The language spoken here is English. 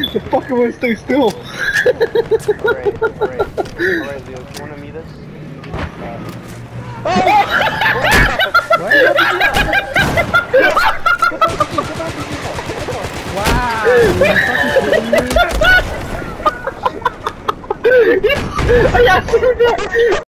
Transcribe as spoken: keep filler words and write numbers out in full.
The fuck am I stay still? Alright, alright. Alright, Leo, do you wanna meet us? Uh... Oh! What? Wow! Are you serious?